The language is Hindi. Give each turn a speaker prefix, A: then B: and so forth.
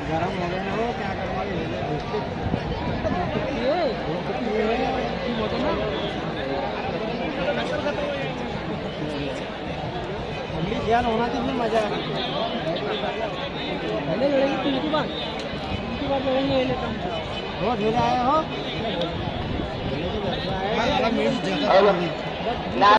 A: गरम हो गए हो क्या करेंगे ज्ञान होना चाहिए मजा पहले लड़ेंगे तीन बार लड़ेंगे रोज आए हो